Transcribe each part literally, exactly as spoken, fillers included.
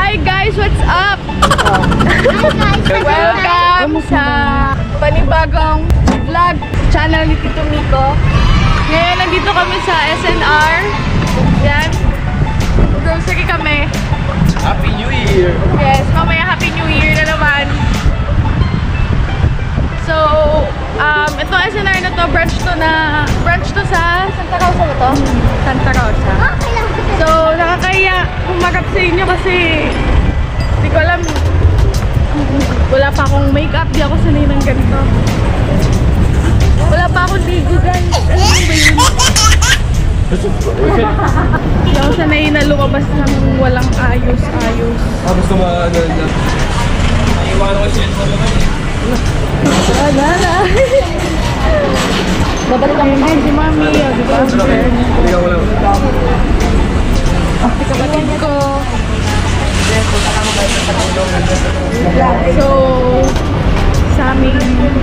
Hi guys, what's up? Welcome sa panibagong vlog channel ni Tito Miko. Ngayon nandito kami sa S N R. Yan. Grocery kami. Happy New Year! Yes, mamaya Happy New Year na naman. So, um, itong S N R na to, branch to na, branch to sa Santa Rosa ba to? Santa Rosa. So, nakakaya humarap sa inyo kasi hindi ko alam, wala pa akong makeup, di ako sanay ng ganito. Wala pa akong ligo guys. Ano ba yun? Hindi ako sanay na lumabas ng walang ayos-ayos. Ah, gusto mo ano na? Naiwan ko siya sa naman eh. Wala na. Babalik kami ngayon si Mami. Di ba? Hindi ka wala. Si kapatid ko. So, sa aming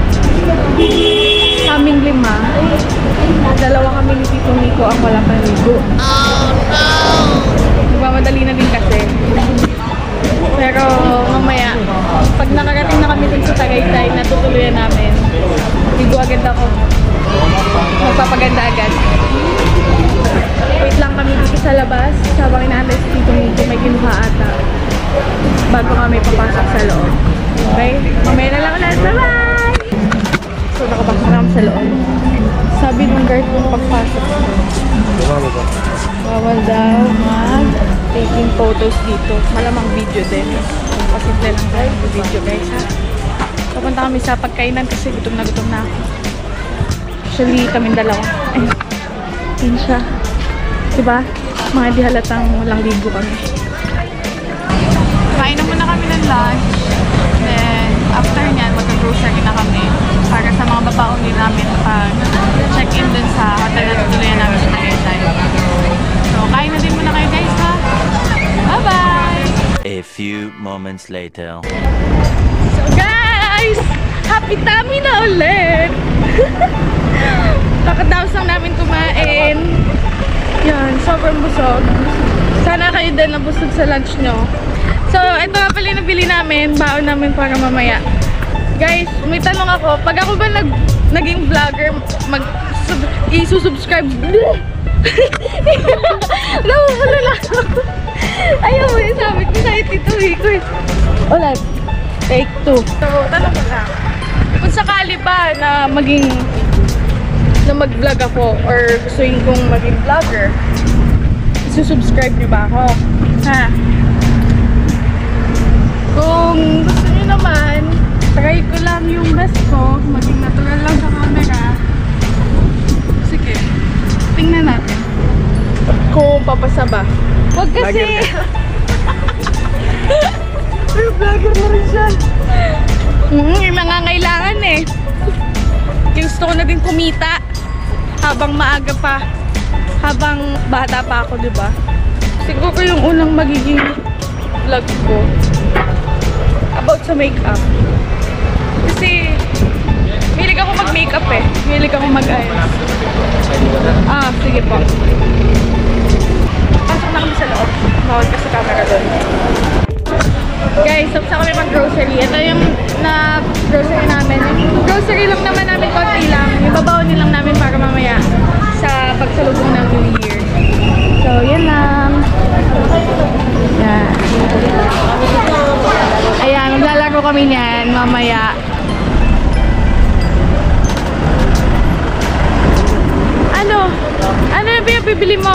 sa aming lima, dalawa kami ni Tito Miko ang wala pang ligo. Oh no! Nagmamadali na din kasi. Pero mamaya, pag nakarating na kami dun sa Tagaytay, natutuluyan namin. Ligo agad ako. Magpapaganda agad. Wait lang kami dito sa labas. Habang inaantay si Tito Miko, may kinuha ata. Bago kami papasok sa loob. Okay? Mamaya na lang ulit. Bye-bye! So, nakapasok na kami sa loob. Sabi ng guard kung pagpasok. Bawal daw mag-taking photos dito. Malamang video din. Pasimple lang guys. Video guys ha. Papunta kami sa pagkainan kasi gutom na gutom na ako. Actually, kaming dalawa. Eh, yun siya. Diba? Mga di halatang walang ligo kami. Kain na muna kami ng lunch. Then, after nyan, magka-grocery na kami. Para sa mga babaon din namin pag check-in dun sa hotel na tutuluyan namin sa Tagaytay. So, kain na din muna kayo guys ha. Bye-bye! A few moments later. So guys! Happy tummy na ulit! Kakadaos lang namin kumain. Yan, sobrang busog. Sana kayo din nabusog sa lunch nyo. So, ito nga pala yung nabili namin. Baon namin para mamaya. Guys, may tanong ako. Pag ako ba nag, naging vlogger, mag, sub, isusubscribe? Nawawala lang ako. Ayaw mo yung sabi ko kahit ito eh. Ulit. Take two. So, tanong ko lang. Kung sakali ba na maging na mag-vlog ako or gustuin kong maging vlogger, isusubscribe nyo ba ako? Ha? Kung gusto nyo naman, try ko lang yung best ko, maging natural lang sa camera. Sige, tingnan natin kung papasa ba. Huwag kasi! Pero vlogger na rin siya. Hmm, yung nangangailangan eh. Gusto ko na din kumita habang maaga pa, habang bata pa ako, diba? Siguro ko yung unang magiging vlog ko about sa makeup. Kasi hilig ako mag-makeup eh. Hilig ako mag-ayos. Ah, sige po. Pasok na kami sa loob. Bawal ka sa camera doon. Guys, tapos kami mag-grocery. Ito yung na-grocery namin. Yung grocery lang naman namin, konti lang. Yung babaonin lang namin para mamaya sa pagsalubong ng New Year. So, yan lang. Yan. Ayan, maglalaro kami niyan mamaya. Ano? Ano yung pinapibili mo?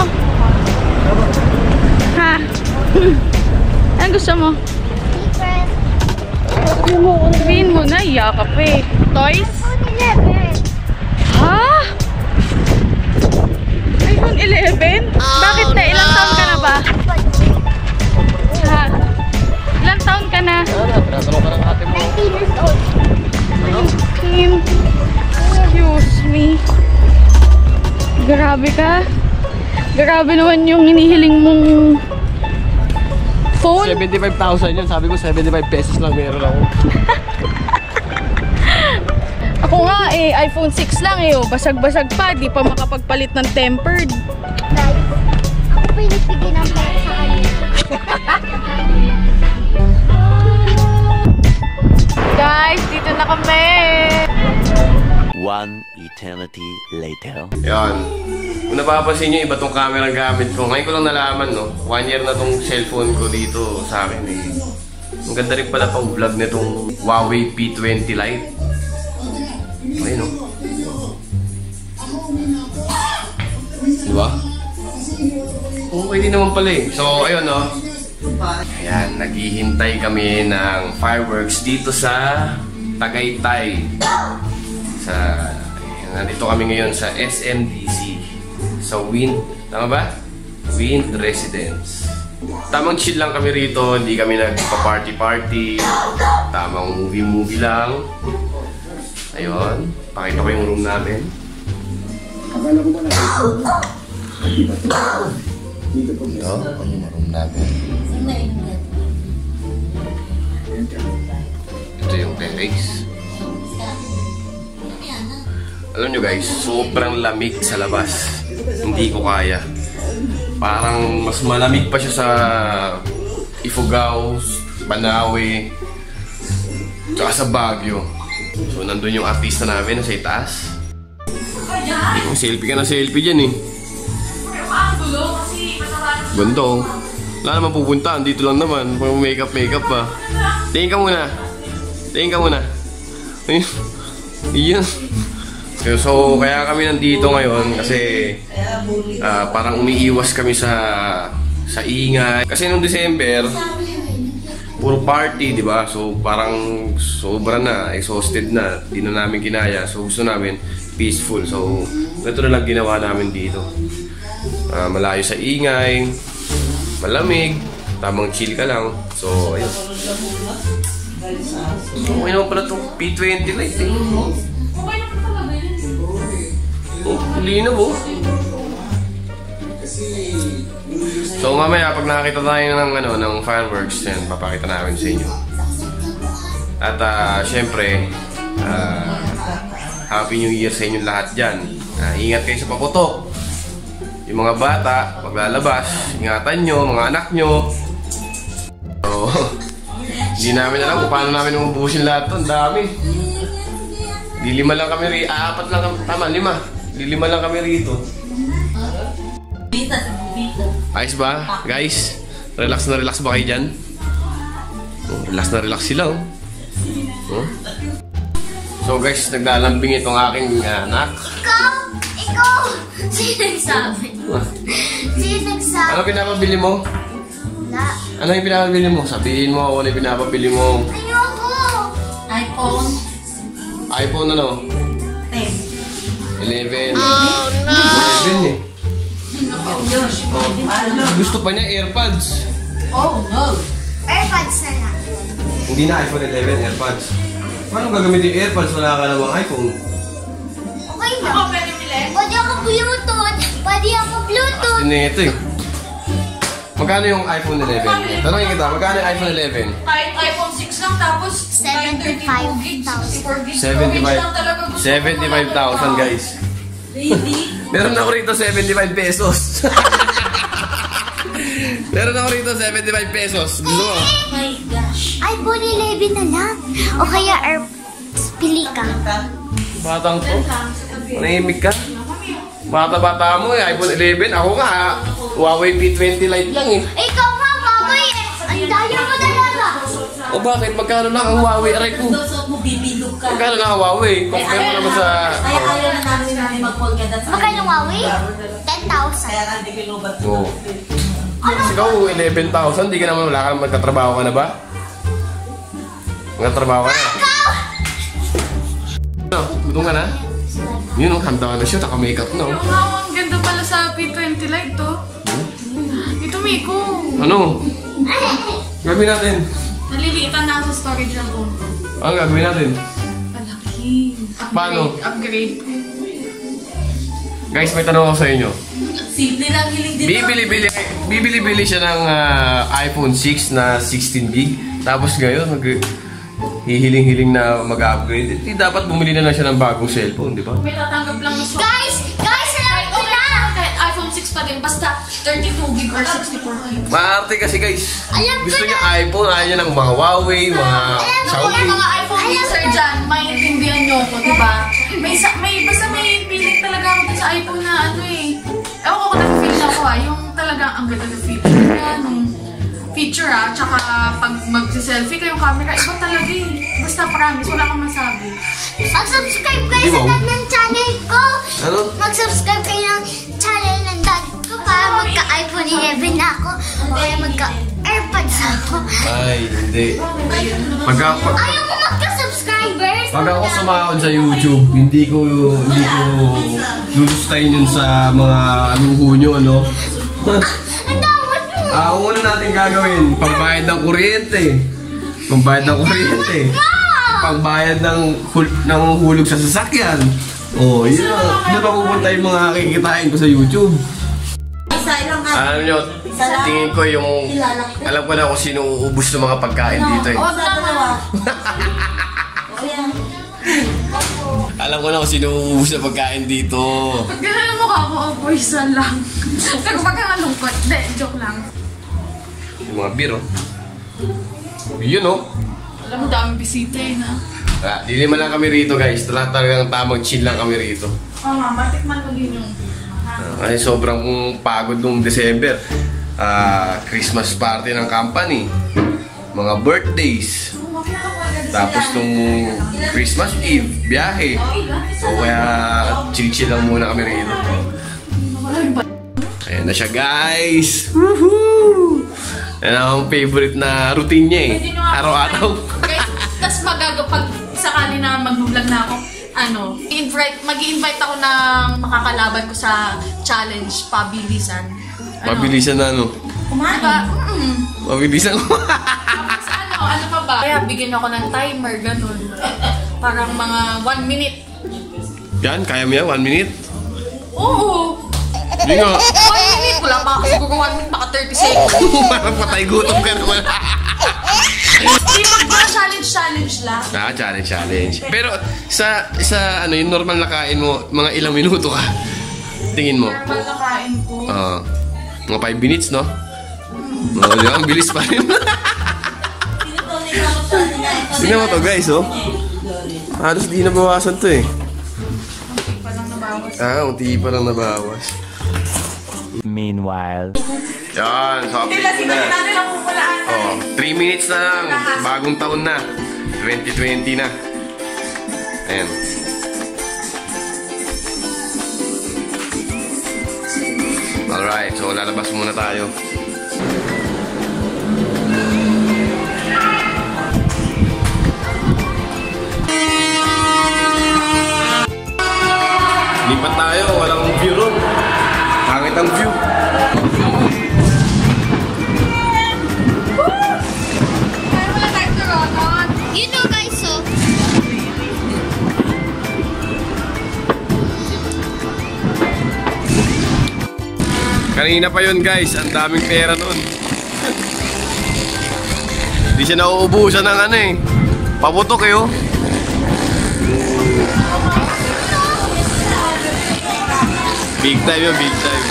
Ha? Anong gusto mo? Sabihin mo na, yakap eh. Toys? Ha? iPhone eleven? Bakit na? Ilang taon ka na ba? Ha? Ilang taon ka na? nineteen years old. nineteen? Excuse me. Grabe ka. Grabe naman yung hinihiling mong phone. seventy-five thousand yun. Sabi ko seventy-five pesos lang meron ako. Ako nga eh, iPhone six lang eh. Oh. Basag-basag pa. Di pa makapagpalit ng tempered. Guys, ako pa yung nagbigay ng pera sa kanya. eternity later. Yan. Kung napapansin nyo, iba tong camera gamit ko. Ngayon ko lang nalaman, no? One year na tong cellphone ko dito sa akin, eh. Ang ganda rin pala pang vlog nitong Huawei P twenty Lite. Ayun, no? Diba? Okay din naman pala eh. So, ayun, no? Ayan, naghihintay kami ng fireworks dito sa Tagaytay. Sa, nandito kami ngayon sa S M D C. Sa Wind, tama ba? Wind Residence. Tamang chill lang kami rito, hindi kami nagpa-party-party. Tamang movie-movie lang. Ayun, pakita ko yung room namin. Akala ko pala. Dito po. Ito, ano yung room namin? Ito yung terrace. Alam nyo guys, sobrang lamig sa labas. Hindi ko kaya. Parang mas malamig pa siya sa Ifugao, Banawe, tsaka sa Baguio. So nandun yung artista namin sa itaas. Oh, selfie ka na selfie dyan eh. Ganda oh. Wala naman pupuntaan, dito lang naman. Pag makeup makeup pa. Tingin ka muna. Tingin ka muna. Iyan. So, kaya kami nandito ngayon kasi uh, parang umiiwas kami sa sa ingay. Kasi nung December, puro party, di ba? So, parang sobra na, exhausted na. Di na namin kinaya. So, gusto namin peaceful. So, ito na lang ginawa namin dito. Uh, malayo sa ingay, malamig, tamang chill ka lang. So, ayun. Okay naman pala itong P twenty Lite eh. Oh, linaw oh. So mamaya pag nakakita tayo ng ano ng fireworks, yan papakita namin sa inyo. At uh, syempre, uh, Happy New Year sa inyong lahat diyan. Uh, ingat kayo sa paputok. Yung mga bata, maglalabas, ingatan nyo, mga anak nyo. So, hindi namin alam kung paano namin umubusin lahat to. Ang dami. Di lima lang kami rito. Ah, apat lang kami. Tama, lima. Di lima lang kami rito. Ayos ba? Guys, relax na relax ba kayo dyan? Oh, relax na relax sila oh. Oh. So guys, naglalambing itong aking uh, anak. Ikaw! Ikaw! Sino nagsabi? Sino nagsabi? Ano pinapabili mo? Wala. Ano yung pinapabili mo? Sabihin mo ako ano yung pinapabili mo. Ayoko! iPhone. iPhone ano? ten. eleven. Oh no! eleven eh. Oh. Gusto pa niya AirPods. Oh no! AirPods na lang. Hindi na iPhone eleven, AirPods. Paano gagamitin yung AirPods? Wala ka namang iPhone. Okay lang. Ako pwede bilhin? Pwede ako Bluetooth. Pwede ako Bluetooth. Kasi na ito eh. Magkano yung iPhone eleven? Tanongin kita, magkano yung iPhone eleven? Kahit iPhone six lang tapos seventy-five thousand. seventy-five seventy-five thousand guys. Really? Meron ako rito seventy-five pesos. Meron ako rito seventy-five pesos. Gusto mo? Oh my gosh. iPhone eleven na lang. O kaya AirPods. Pili ka. Batang to. Manahimik ka. Bata-bata mo eh. iPhone eleven. Ako nga. Huawei P twenty Lite lang eh. Ikaw nga, Huawei eh. Ang daya mo talaga. O bakit? Magkano lang ang Huawei? Aray ko. So, mo bibilog ka. Magkano lang ang Huawei? Compare mo naman sa... Kaya ayaw na namin namin mag-call ka. Magkano Huawei? ten thousand. Kaya nga, hindi kinubat. Oo. Kasi ikaw, eleven thousand. Di ka naman wala ka naman magtatrabaho ka na ba? Magtatrabaho ka na. Ano? Gutom ka na? Yun, handa ka na siya. Naka-makeup na. Yung ang ganda pala sa P twenty Lite to. Ito, Miko. Ano? Gagawin natin. Naliliitan na sa storage ng phone ko. Ano gagawin natin? Malaki. Upgrade. Paano? Upgrade. Guys, may tanong ako sa inyo. Simple lang, hiling din. Bibili-bili bibili-bili siya ng uh, iPhone six na sixteen gig. Tapos ngayon, mag hihiling-hiling na mag-upgrade. Hindi dapat bumili na lang siya ng bagong cellphone, di ba? May tatanggap lang na Guys! Guys, alam ko na! kahit iPhone six pa din. Basta thirty-two gig or sixty-four gig. Maarte kasi guys. Alam ko Gusto na. niya iPhone, ayaw niya ng mga Huawei, mga Alam ko Naku, Xiaomi. yung mga iPhone Alam user ko na. dyan, maintindihan nyo ko, di ba? May, isa, may, basta may feeling talaga ako dun sa iPhone na ano eh. Ewan ko kung nag-feel ako ah. Yung talagang ang ganda ng feature niya. Nung feature ah. Tsaka pag mag-selfie ka yung camera, iba talaga eh. Basta promise, wala kang masabi. Mag-subscribe kayo sa dad ng channel ko. Ano? Mag-subscribe kayo ng channel ng dad ko para magka-iPhone eleven na ako. Para magka-AirPods ako. Ay, hindi. Pagka, pag, Ayaw ko magka-subscribers. pag ako sumahod sa YouTube, hindi ko, hindi ko lulustayin yun sa mga luho nyo, ano? Ang dawat mo. Ah, ang una natin gagawin, pagbayad ng kuryente. Pagbayad ng kuryente. Pagbayad ng, hul ng hulog sa sasakyan. Oh, yun na. Doon ako pupunta yung mga kikitain ko sa YouTube. Isa lang nga. Alam nyo, tingin ko yung... Alam ko na kung sino uubos ng mga pagkain dito eh. O, dalawa. O, yan. Alam ko na kung sino uubos ng pagkain dito. Pag gano'n ang mukha ko, oh, boy, isa lang. Pero pag nalungkot, hindi, joke lang. Yung mga beer, oh. Yun, oh. Alam mo, daming bisita eh, na. Ah, di naman lang kami rito, guys. Talagang tamang chill lang kami rito. Oo nga, matikman ko din yung... Ah, ay, sobrang pagod nung December. Ah, Christmas party ng company. Mga birthdays. Tapos nung Christmas Eve, biyahe. So kaya chill-chill lang muna kami rito. Ayan na siya, guys! Woohoo! Yan ang favorite na routine niya eh. Araw-araw. Guys, tas magagapag sakali na mag-vlog na ako, ano, invite, mag-i-invite ako ng makakalaban ko sa challenge, pabilisan. Ano? Mabilisan na ano? Kumain. Diba? Mm-mm. Mabilisan ko. Tapos ano, ano pa ba? Kaya bigyan ako ng timer, ganun. Parang mga one minute. Yan, kaya mo yan? One minute? Oo! Hindi nga. one minute! Wala pa ako siguro one minute, baka thirty seconds. Parang patay gutom ka naman. Hindi mag challenge challenge lang. Ah, challenge, challenge. Pero sa, sa ano, yung normal na kain mo, mga ilang minuto ka? Tingin mo? Normal na kain ko. Ah, mga five minutes, no? Oo, di ba? Ang bilis pa rin. Tingnan mo to, guys, oh. Halos di nabawasan to, eh. Unti pa lang nabawas. Ah, unti pa lang nabawas. Meanwhile. Yan, so update ko na. natin ang pupulaan. Oh, three minutes na lang. Bagong taon na. twenty twenty na. Ayan. Alright, so lalabas muna tayo. Lipat tayo, walang view ron. Pangit ang view. You know guys, so... Kanina pa yun, guys, ang daming pera nun. Hindi siya nauubusan ng ano eh. Paputok eh oh. Big time yun, big time.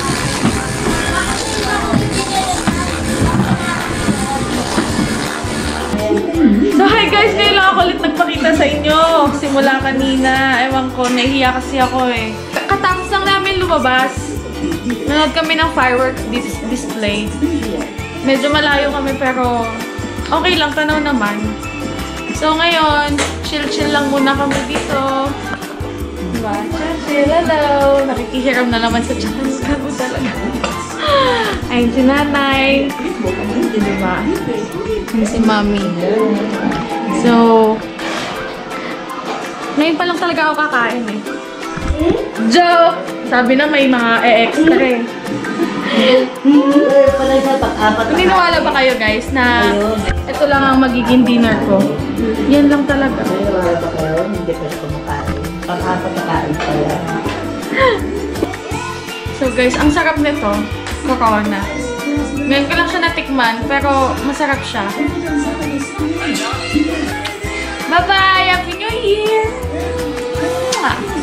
So hi guys, ngayon lang ako ulit nagpakita sa inyo. Simula kanina, ewan ko, nahihiya kasi ako eh. Katapos lang namin lumabas. Nanood kami ng fireworks dis display. Medyo malayo kami pero okay lang, tanaw naman. So ngayon, chill-chill lang muna kami dito. Diba? Chill, hello! Nakikihiram na naman sa channel ko talaga. Ayun si nanay. Diba? Ayun si mami. So, ngayon pa lang talaga ako kakain eh. Joke! Sabi na may mga e-extra eh. Naniniwala ba kayo guys na ito lang ang magiging dinner ko? Yan lang talaga. Naniniwala ba kayo? Hindi pa siya kumakain. Pang-apat na kain pa yan. So guys, ang sarap nito. Corona. Ngayon ko lang siya natikman, pero masarap siya. Bye-bye! Happy New Year!